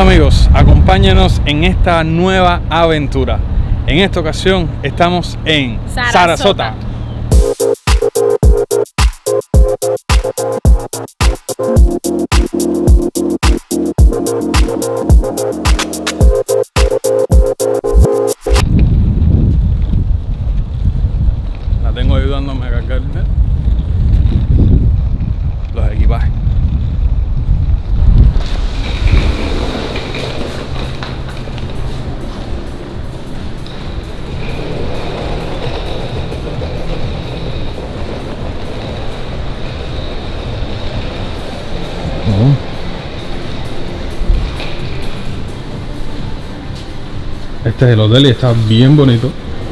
amigos, acompáñanos en esta nueva aventura. En esta ocasión estamos en Sarasota. La tengo ayudándome a cargar los equipajes. Este es el hotel y está bien bonito.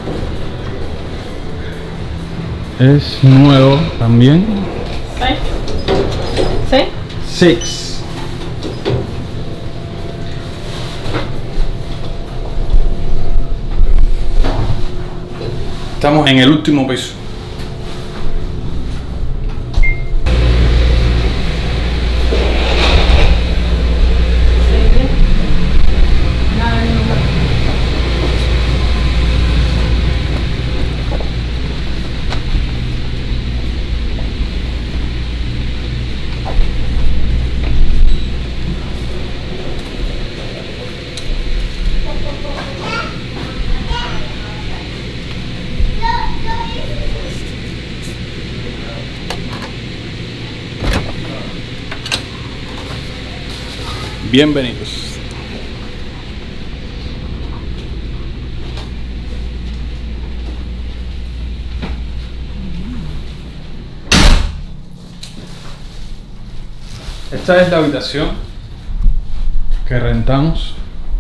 Es nuevo también. ¿Sí? Six. Estamos en el último piso. Bienvenidos. Esta es la habitación que rentamos.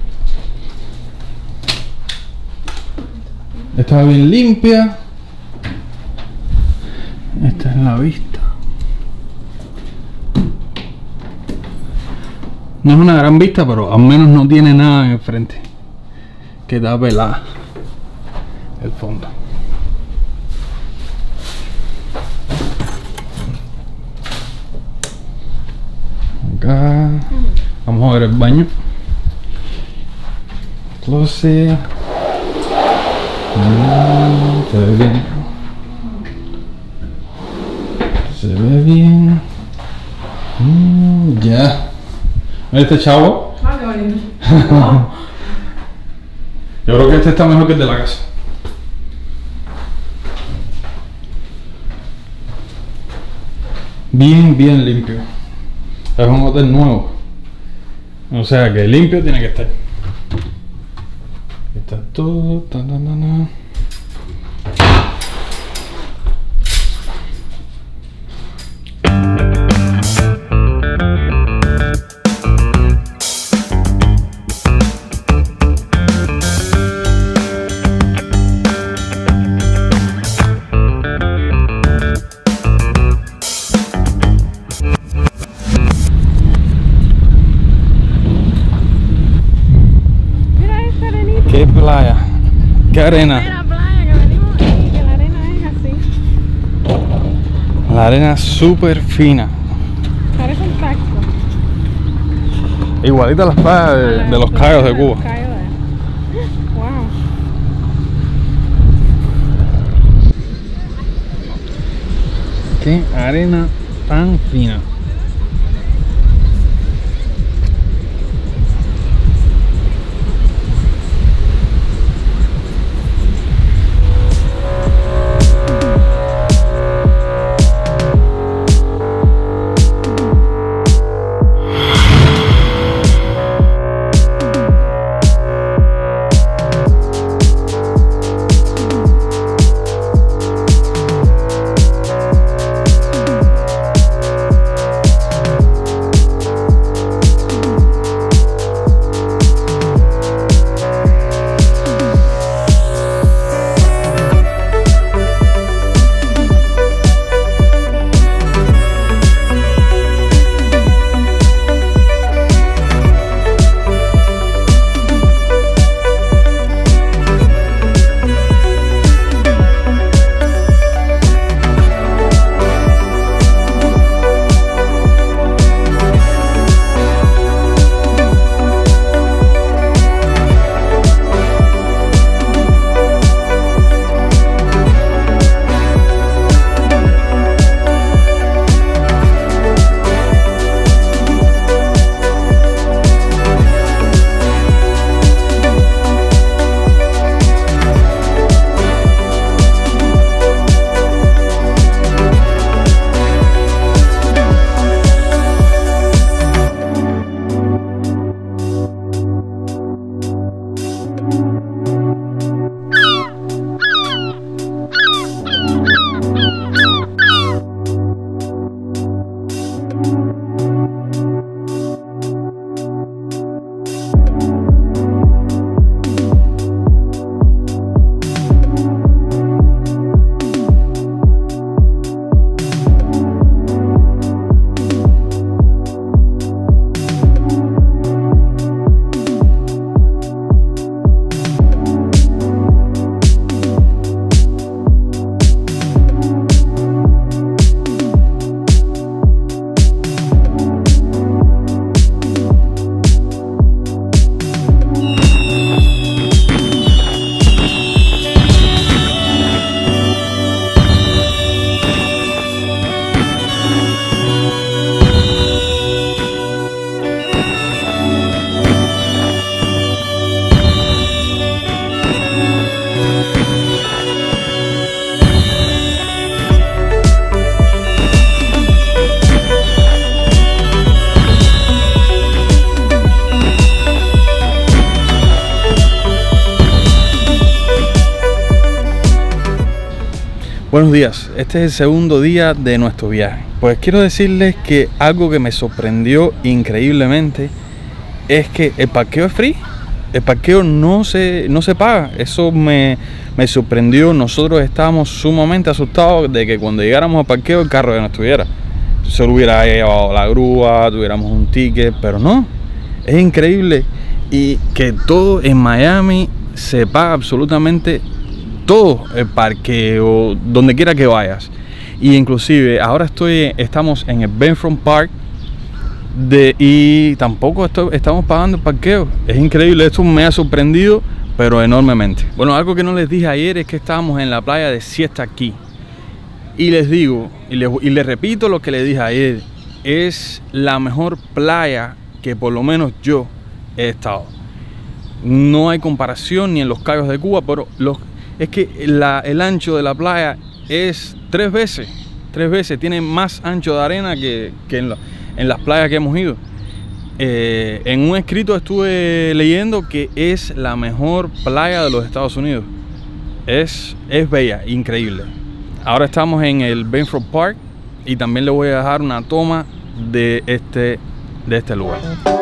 Está bien limpia. Esta es la vista. No es una gran vista, pero al menos no tiene nada en el frente que da pelada el fondo. Acá vamos a ver el baño. Closet. Se ve bien. Se ve bien. Ya. Este chavo. Ah, qué bonito. Yo creo que este está mejor que el de la casa. Bien limpio. Es un hotel nuevo. O sea que limpio tiene que estar. Está todo. Qué playa, qué arena. La playa que venimos aquí, que la arena es así. La arena es súper fina. Parece un taxo. Igualita a las playas de los Cayos de Cuba. Wow. Qué arena tan fina. Buenos días, este es el segundo día de nuestro viaje. Pues quiero decirles que algo que me sorprendió increíblemente es que el parqueo es free. El parqueo no se paga. Eso me sorprendió. Nosotros estábamos sumamente asustados de que cuando llegáramos al parqueo el carro ya no estuviera. Solo hubiera llevado la grúa, tuviéramos un ticket, pero no. Es increíble. Y que todo en Miami se paga absolutamente todo, el parqueo, donde quiera que vayas. Y inclusive ahora estamos en el Bayfront Park y tampoco estamos pagando el parqueo. Es increíble, esto me ha sorprendido, pero enormemente. Bueno, algo que no les dije ayer es que estábamos en la playa de Siesta Key. Y les digo, y les repito lo que les dije ayer, es la mejor playa que por lo menos yo he estado. No hay comparación ni en los Cayos de Cuba, pero es que el ancho de la playa es tres veces, tiene más ancho de arena que en las playas que hemos ido. En un escrito estuve leyendo que es la mejor playa de los Estados Unidos. Es bella, increíble. Ahora estamos en el Bayfront Park y también le voy a dejar una toma de este lugar.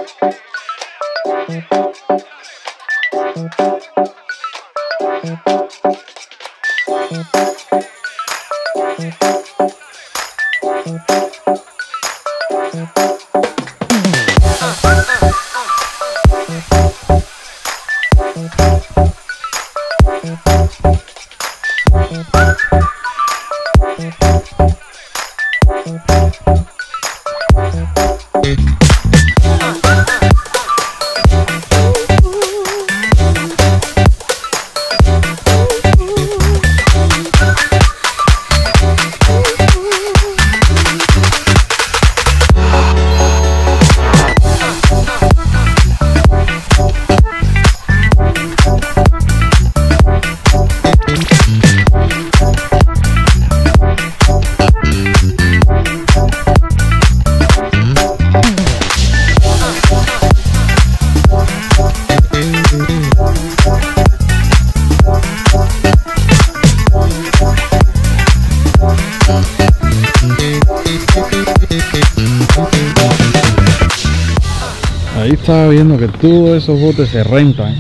Ahí estaba viendo que todos esos botes se rentan.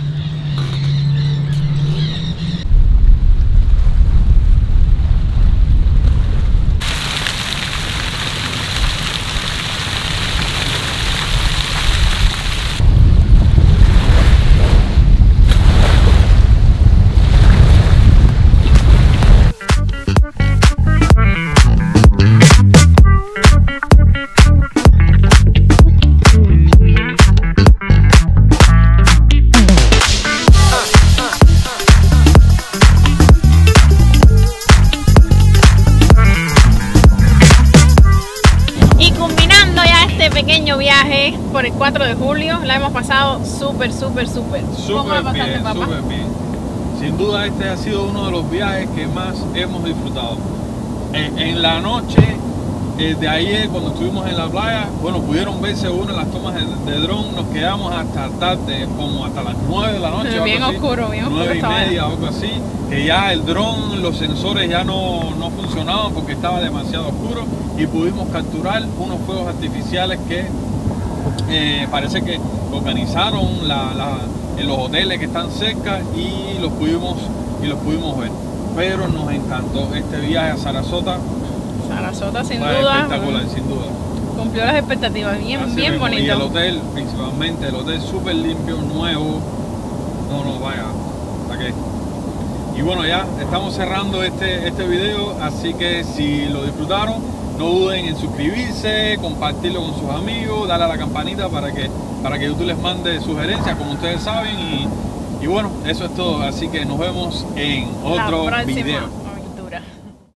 Pequeño viaje por el 4 de julio, la hemos pasado súper. ¿Cómo la pasaste, papá? Súper bien. Sin duda este ha sido uno de los viajes que más hemos disfrutado. En la noche de ayer, cuando estuvimos en la playa, bueno, pudieron verse una de las tomas de dron. Nos quedamos hasta tarde, como hasta las 9 de la noche. Bien oscuro, 9:30, algo así. Que ya el dron, los sensores ya no funcionaban porque estaba demasiado oscuro. Y pudimos capturar unos fuegos artificiales que parece que organizaron en los hoteles que están cerca y los pudimos ver. Pero nos encantó este viaje a Sarasota. Sarasota sin duda. Espectacular, sin duda. Cumplió las expectativas, bien bonito. Y el hotel, principalmente, el hotel súper limpio, nuevo. No, vaya, ¿para qué? Y bueno, ya estamos cerrando este video, así que si lo disfrutaron, no duden en suscribirse, compartirlo con sus amigos, darle a la campanita para que YouTube les mande sugerencias, como ustedes saben. Y bueno, eso es todo. Así que nos vemos en otro video.